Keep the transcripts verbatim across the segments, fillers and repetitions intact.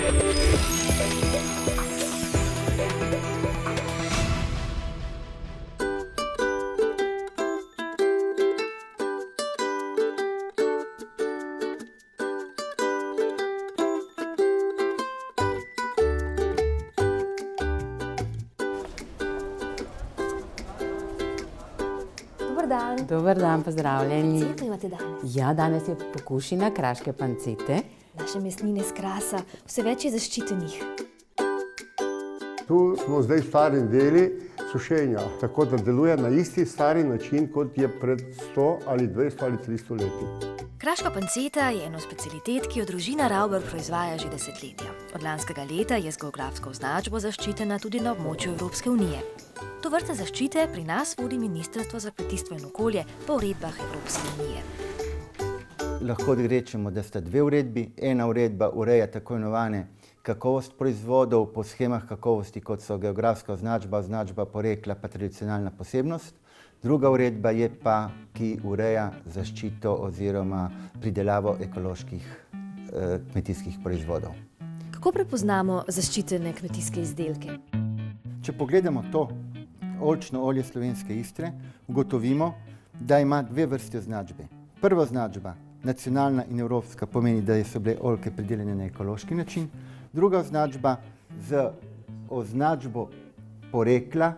Dobar dan. Dobar dan, pozdravljeni. Pancete imate danes? Ja, danes je pokušina kraške pancete. Naše mesnine s Krasa, vse več je zaščitenih. Tu smo zdaj v stari deli sušenja, tako da deluje na isti stari način, kot je pred sto ali dvesto ali tristo leti. Kraška panceta je eno specialitet, ki jo družina Rauber proizvaja že desetletja. Od lanskega leta je z geografsko označbo zaščitena tudi na območju Evropske unije. To vrste zaščite pri nas vodi Ministrstvo za kmetijstvo in okolje po uredbah Evropske unije. Lahko rečemo, da sta dve uredbi. Ena uredba ureja tako imenovane kakovost proizvodov po schemah kakovosti, kot so geografska označba, označba porekla pa tradicionalna posebnost. Druga uredba je pa, ki ureja zaščito oziroma pridelavo ekoloških eh, kmetijskih proizvodov. Kako prepoznamo zaščitene kmetijske izdelke? Če pogledamo to oljčno olje Slovenske Istre, ugotovimo, da ima dve vrsti označbe. Prva označba, nacionalna in evropska, pomeni, da so bile oljke pridelane na ekološki način. Druga označba z označbo porekla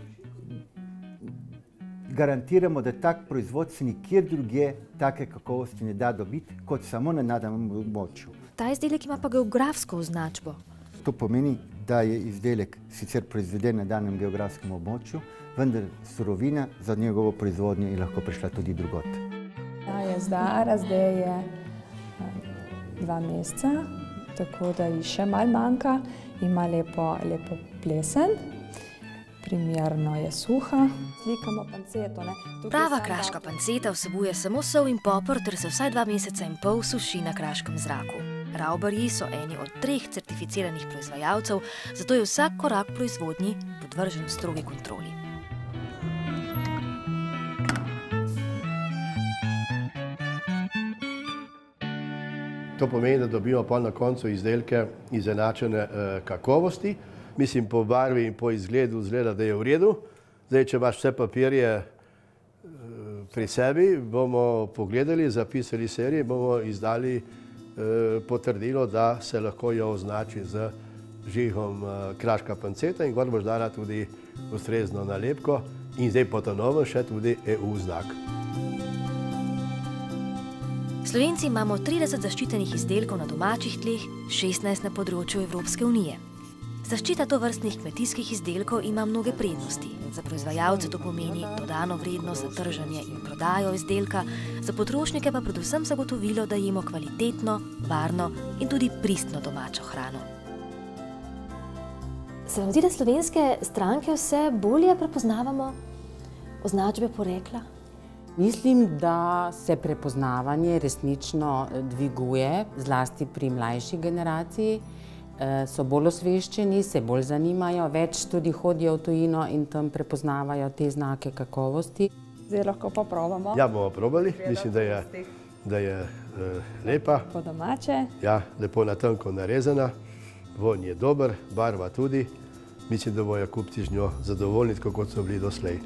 garantiramo, da tak proizvod se nikjer drugje take kakovosti ne da dobiti, kot samo na danem območju. Ta izdelek ima pa geografsko označbo. To pomeni, da je izdelek sicer proizveden na danem geografskem območju, vendar surovina za njegovo proizvodnjo je lahko prišla tudi drugot. Ta je zdara, zdaj je dva meseca, tako da ji še malo manjka. Ima lepo, lepo plesen, primerno je suha. Slikamo panceto, ne? Prava kraška panceta vsebuje samo sol in poper ter se vsaj dva meseca in pol suši na kraškem zraku. Rauberji so eni od treh certificiranih proizvajalcev, zato je vsak korak proizvodnji podvržen strogi kontroli. To pomeni, da dobimo pa na koncu izdelke izenačene eh, kakovosti. Mislim, po barvi in po izgledu zgleda, da je v redu. Zdaj, če imaš vse papirje eh, pri sebi, bomo pogledali, zapisali serije, bomo izdali eh, potrdilo, da se lahko jo označi z žigom eh, kraška panceta in gor boš dala tudi ustrezno nalepko in zdaj po novem še tudi E U znak. Slovenci imamo trideset zaščitenih izdelkov na domačih tleh, šestnajst na področju Evropske unije. Zaščita tovrstnih kmetijskih izdelkov ima mnoge prednosti. Za proizvajalce to pomeni dodano vrednost za trženje in prodajo izdelka, za potrošnike pa predvsem zagotovilo, da jemo kvalitetno, varno in tudi pristno domačo hrano. Se vam zdi, da slovenske stranke vse bolje prepoznavamo označbe porekla? Mislim, da se prepoznavanje resnično dviguje, zlasti pri mlajši generaciji. So bolj osveščeni, se bolj zanimajo, več tudi hodijo v tujino in tam prepoznavajo te znake kakovosti. Zdaj lahko pa probamo. Ja, bomo probali. Mislim, da je, da je uh, lepa. Po domače. Ja, lepo na tanko narezana. Vonj je dober, barva tudi. Mislim, da bojo kupci z njo zadovoljni, tako kot so bili doslej.